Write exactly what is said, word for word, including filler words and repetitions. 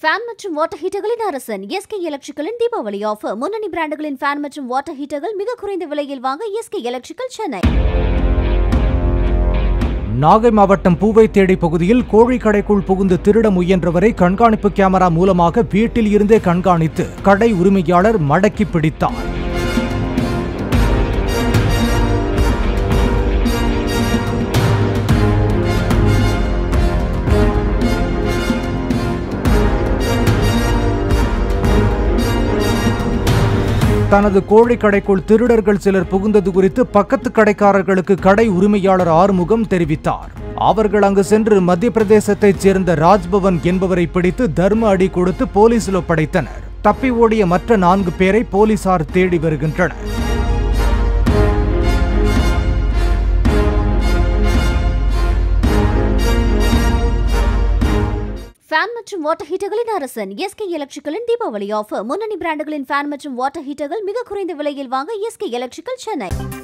Fan மற்றும் water ஹீட்டர்களின் அரசன் SK எலக்ட்ரிக்கலின் Deepavali offer. முன்னணி பிராண்டுகளின் ஃபேன் மற்றும் வாட்டர் ஹீட்டர்கள் மிக குறைந்த விலையில் வாங்க எஸ்கே எலக்ட்ரிக்கல் சென்னை. நாகை மாவட்டம் பூவை தேடி பகுதியில் கோழி கடைக்குள் புகுந்து திருட முயன்றவரை கண்காணிப்பு கேமரா மூலமாக வீட்டில் இருந்தே கண்காணித்து கடை உரிமையாளர் மடக்கி பிடித்தார். தனது கோழி கடைக்குள் திருடர்கள் சிலர் புகுந்தது குறித்து பக்கத்து கடைக்காரர்களுக்கு கடை உரிமையாளர் ஆறுமுகம் தெரிவித்தார். அவர்கள் அங்கு சென்று மத்திய பிரதேசத்தைச் சேர்ந்த ராஜ்பவன் என்பவரை பிடித்து தர்ம அடி கொடுத்து போலீசில் ஒப்படைத்தனர். தப்பி ஓடிய மற்ற நான்கு பேரை போலீசார் தேடி வருகின்றனர். ஃபேன் மற்றும் வாட்டர் ஹீட்டர்களின் அரசன் எஸ்கே எலக்ட்ரிக்கலின் தீபாவளி ஆஃபர். முன்னணி பிராண்டுகளின் ஃபேன் மற்றும் வாட்டர் ஹீட்டர்கள் மிக குறைந்த விலையில் வாங்க எஸ்கே எலக்ட்ரிக்கல் சென்னை.